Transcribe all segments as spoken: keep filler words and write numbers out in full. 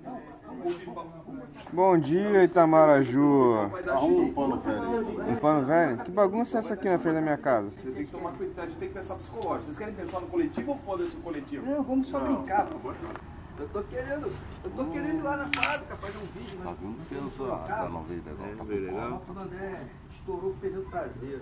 Bom dia, Itamaraju. Arruma um pano velho. Um pano velho? Que bagunça é essa aqui na frente da minha casa? Você tem que tomar cuidado, a gente tem que pensar psicológico. Vocês querem pensar no coletivo ou foda-se o coletivo? Não, vamos só brincar, pô. Eu tô querendo, eu tô querendo ir lá na fábrica fazer um vídeo. Tá vindo pesado, não veio legal. Tá com a moto do André estourou o pneu traseiro.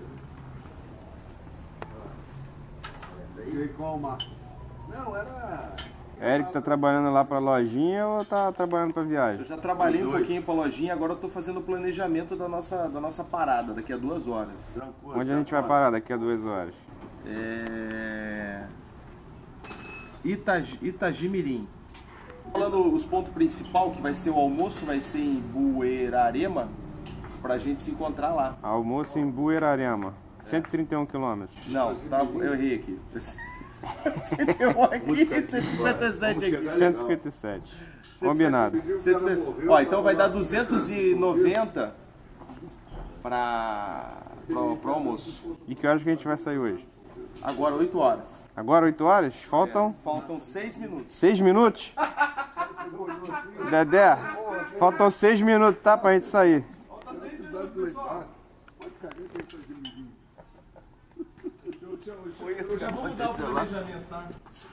E qual marca? Não, era... Eric tá trabalhando lá pra lojinha ou tá trabalhando pra viagem? Eu já trabalhei um pouquinho pra lojinha, agora eu tô fazendo o planejamento da nossa, da nossa parada daqui a duas horas. Onde a gente vai parar daqui a duas horas? É... Itagi, Itagimirim. Falando os pontos principais, que vai ser o almoço, vai ser em Buerarema, pra gente se encontrar lá. Almoço em Buerarema, cento e trinta e um quilômetros. Não, tá, eu errei aqui. cento e um aqui, cento e cinquenta e sete aqui. cento e cinquenta e sete. Combinado. Ó, então vai dar duzentos e noventa para o almoço. E que horas que a gente vai sair hoje? Agora oito horas. Agora oito horas? Faltam? É, faltam seis minutos. seis minutos? Dedé, faltam seis minutos, tá? Pra gente sair. Falta seis minutos, pessoal. Eu já vou mudar o planejamento, tá?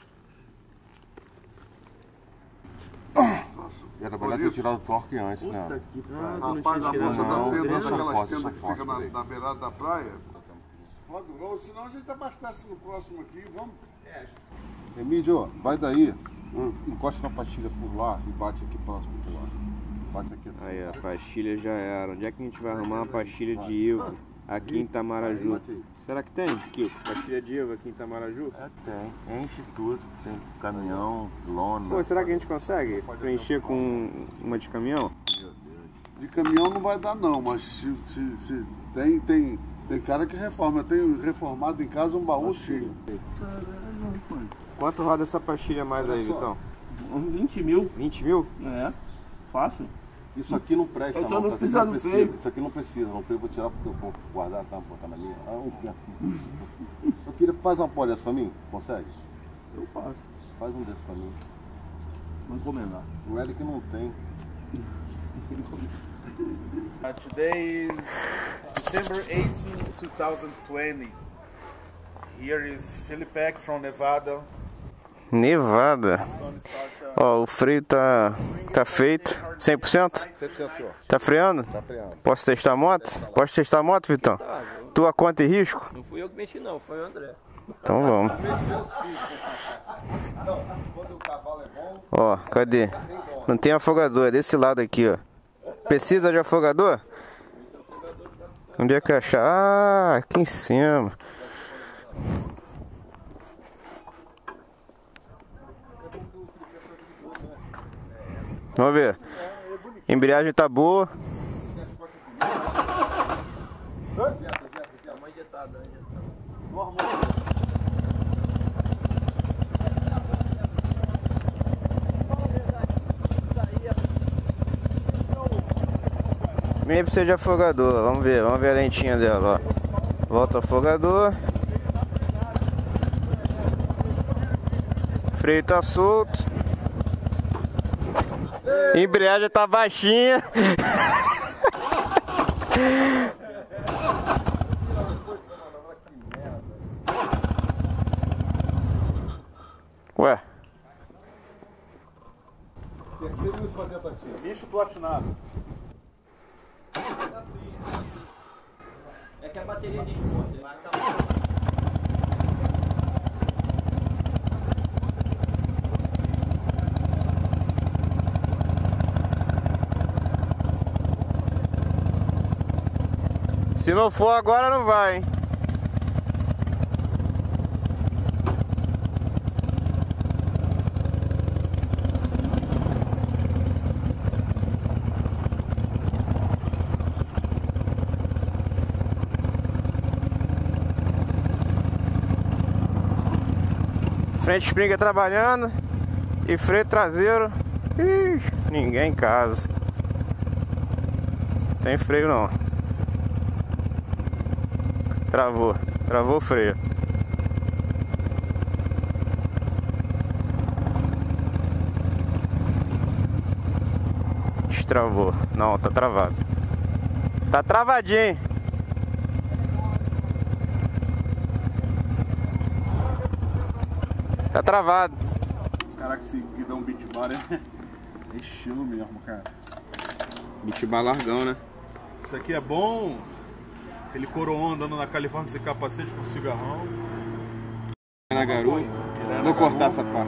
Era melhor ter tirado o torque antes, né? Rapaz, a moça Não, da tenda, eu sou daquelas forte, eu tendas sou que forte, fica na, peraí. na beirada da praia. Logo, senão a gente abastece no próximo aqui, vamos. Emílio, vai daí, encosta na pastilha por lá e bate aqui próximo por lá. Bate aqui assim. Aí, a pastilha já era. Onde é que a gente vai arrumar uma pastilha de Ivo aqui em Itamaraju? Será que tem, Kiko? Pastilha de Ivo aqui em Itamaraju? É, tem. Enche tudo. Tem caminhão, lona. Pô, será que a gente consegue preencher com uma de caminhão? De caminhão não vai dar não, mas se, se, se tem, tem, tem cara que reforma. Eu tenho reformado em casa um baú cheio. Quanto roda essa pastilha mais aí, Vitão? Uns vinte mil. vinte mil? É, fácil. Isso aqui não presta, Eu só não tá? precisa Não no precisa. freio. Isso aqui não precisa, no freio eu vou tirar porque eu vou guardar, tá? Botar na minha. Ah, um aqui. Eu queria fazer uma pole dessa pra mim, consegue? Eu faço. Faz um desses pra mim. Vou encomendar. O Eric não tem. Uh, today is December eighteenth, two thousand twenty. Here is Philipek from Nevada. Nevada. Gonna start, uh, Ó, o freio tá, tá feito. cem por cento? Tá freando? Tá freando. Posso testar a moto? Posso testar a moto, Vitão? Tua conta e risco? Não fui eu que mexi não, foi o André. Então vamos. Quando o cavalo é bom, Ó, cadê? Não tem afogador, é desse lado aqui, ó. Precisa de afogador? Onde é que achar? Ah, aqui em cima. Vamos ver. Embreagem tá boa. Nem precisa de afogador. Vamos ver, vamos ver a lentinha dela, ó. Volta o afogador. Freio tá solto. Embreagem tá baixinha. Ué. terceira e última tentativa. Bicho platinado. É que a bateria de esponja vai acabar. Se não for agora, não vai, hein? Frente Springer trabalhando e freio traseiro. Ixi, ninguém em casa. Tem freio não. Travou, travou o freio. Destravou. Não, tá travado. Tá travadinho. Tá travado. Caraca, esse guidão beat bar é, é estilo mesmo, cara. Beat bar largão, né? Isso aqui é bom. Aquele coroão andando na Califórnia sem capacete com cigarrão. Na garupa. Vou cortar essa parte.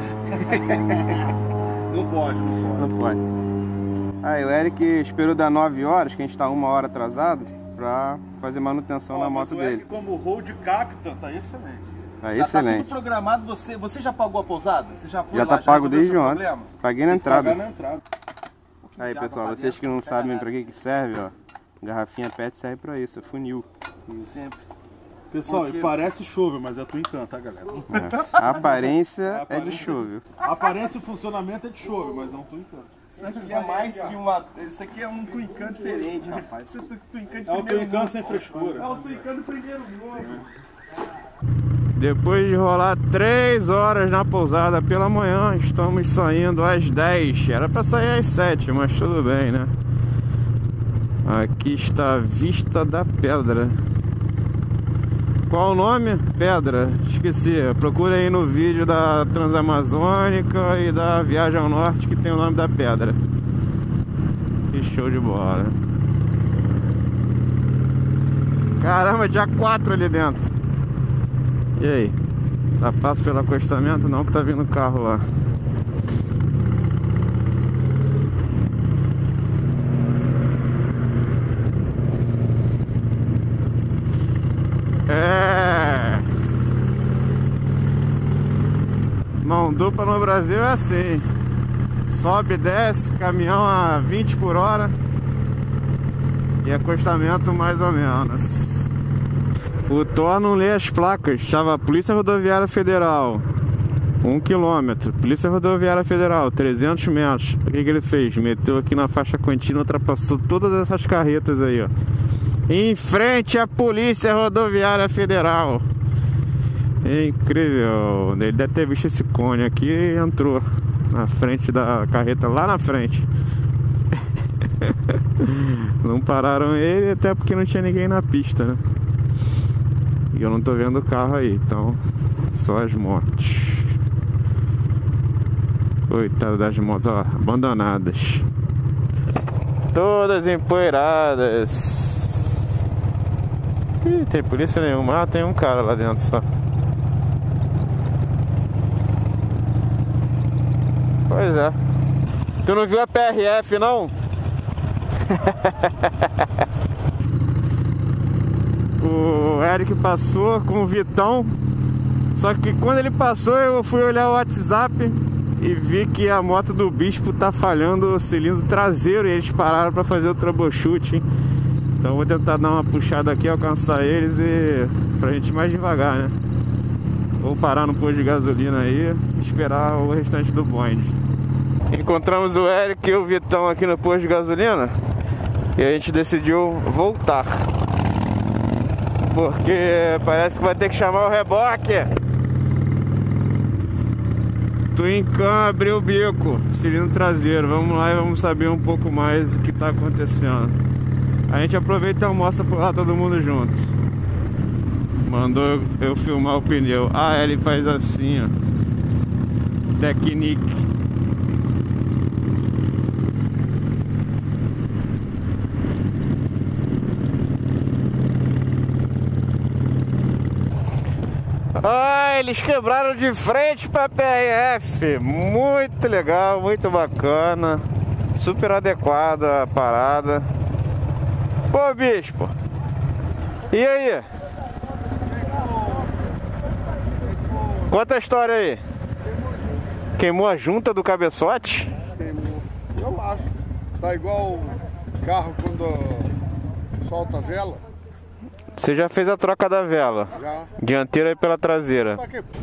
Não pode, não pode. Não pode. Aí, o Eric esperou dar nove horas, que a gente tá uma hora atrasado, pra fazer manutenção Ó, na mas moto o Eric, dele. como road captain, tá excelente. Tá Já excelente. tá tudo programado, você, você já pagou a pousada? Você já foi Já lá, tá pago resolveu desde seu ontem. problema? Paguei na entrada. Pagar na entrada. Aí, de água pessoal, pra vocês dentro, que não não pega sabem nada. pra que que serve, ó. Garrafinha P E T serve pra isso, é funil. Sempre. Pessoal, e parece chove, mas é Twin Can, tá, galera? É. A aparência A é de aparência- chove. A aparência e o funcionamento é de chove, mas é um Twin Can. Isso aqui é mais que uma... Isso aqui é um Twin Can diferente, rapaz. Isso é um Twin Can de É um primeiro Twin Can mundo. sem frescura. É um Twin Can do primeiro mundo. Depois de rolar três horas na pousada pela manhã, estamos saindo às dez. Era pra sair às sete, mas tudo bem, né? Aqui está a Vista da Pedra. Qual o nome? Pedra. Esqueci. Procura aí no vídeo da Transamazônica e da Viagem ao Norte que tem o nome da pedra. Que show de bola. Caramba, dia quatro ali dentro. E aí? Tá passo pelo acostamento? Não, que tá vindo carro lá. É. Mão dupla no Brasil é assim. Sobe e desce, caminhão a vinte por hora. E acostamento mais ou menos. O Thor não lê as placas. Estava Polícia Rodoviária Federal, um quilômetro. Polícia Rodoviária Federal, trezentos metros. O que que ele fez? Meteu aqui na faixa contínua, ultrapassou todas essas carretas aí, ó. Em frente à Polícia Rodoviária Federal. É incrível. Ele deve ter visto esse cone aqui e entrou na frente da carreta, lá na frente. Não pararam ele, até porque não tinha ninguém na pista, né? E eu não tô vendo o carro aí, então só as motos. Coitado das motos, ó, abandonadas. Todas empoeiradas. Ih, tem polícia nenhuma. Ah, tem um cara lá dentro só. Pois é. Tu não viu a P R F, não? O Eric passou com o Vitão. Só que quando ele passou, eu fui olhar o WhatsApp e vi que a moto do Bispo tá falhando o cilindro traseiro. E eles pararam pra fazer o troubleshooting. Então eu vou tentar dar uma puxada aqui, alcançar eles e pra gente ir mais devagar, né? Vou parar no posto de gasolina aí e esperar o restante do bonde. Encontramos o Eric e o Vitão aqui no posto de gasolina e a gente decidiu voltar, porque parece que vai ter que chamar o reboque. Twin Can abriu o bico, cilindro traseiro. Vamos lá e vamos saber um pouco mais o que está acontecendo. A gente aproveita e almoça por lá todo mundo junto. Mandou eu filmar o pneu. Ah, ele faz assim, ó. Technique. Ah, eles quebraram de frente para P R F. Muito legal, muito bacana. Super adequada a parada. Pô, Bispo. E aí? Conta a história aí. Queimou a junta do cabeçote? Queimou. Eu acho. Tá igual carro quando solta a vela. Você já fez a troca da vela? Já. Dianteira e pela traseira. Tá aqui.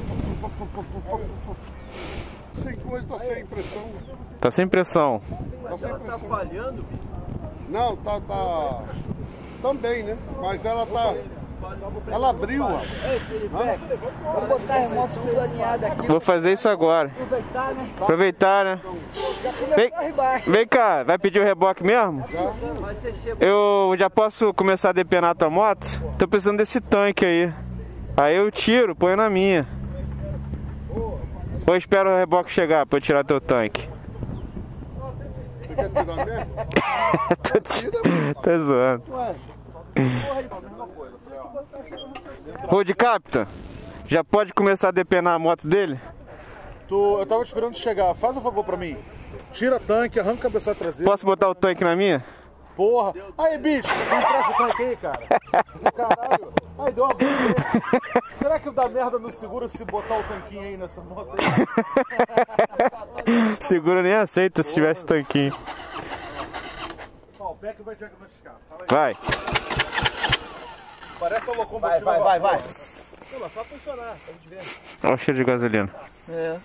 Sem coisa, tá sem impressão. Tá sem pressão. Tá sem Tá impressão. falhando? Não, tá, tá. Também, né? Mas ela tá. Ela abriu, ó. Ei, Felipe, vamos botar as motos tudo alinhadas aqui. Vou fazer isso agora. Aproveitar, né? Aproveitar, né? Já Vem, começou a ribaixo. vem cá, vai pedir o reboque mesmo? Vai ser cheio. Eu já posso começar a depenar a tua moto? Tô precisando desse tanque aí. Aí eu tiro, ponho na minha. Ou espero o reboque chegar pra eu tirar teu tanque? Você quer tirar mesmo? tô, ti- tô zoando. Road Captain, já pode começar a depenar a moto dele? Tu, eu tava esperando tu chegar. Faz um favor pra mim. Tira tanque, arranca o cabeçote traseiro. Posso botar o tanque na minha? Porra. Aí, bicho, não empresta o tanque aí, cara. Caralho. Ai, deu uma bunda. Será que dá merda no seguro se botar o tanquinho aí nessa moto aí? Seguro nem aceita se tivesse tanquinho. Ó, o Beck vai diagnosticar. Fala aí. Vai. Parece a locomotiva. Vai, vai, vai, vai. Não, mas só funcionar, pra gente ver. Olha o cheiro de gasolina. É.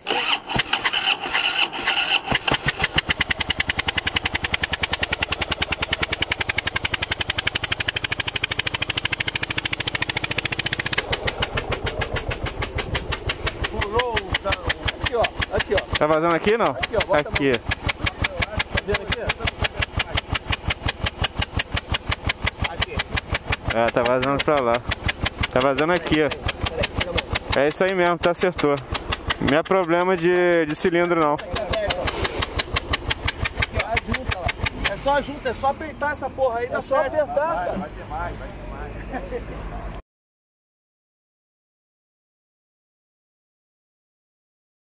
Aqui, ó. Aqui, ó. Tá vazando aqui não? Aqui, ó. Bota Aqui. Tá vendo aqui? É, tá vazando pra lá. Tá vazando aqui, ó. É isso aí mesmo, tá acertou. Não é problema de, de cilindro não. É só junto, é só apertar essa porra aí, dá É só certo. apertar, cara. Vai ter mais, vai ter mais.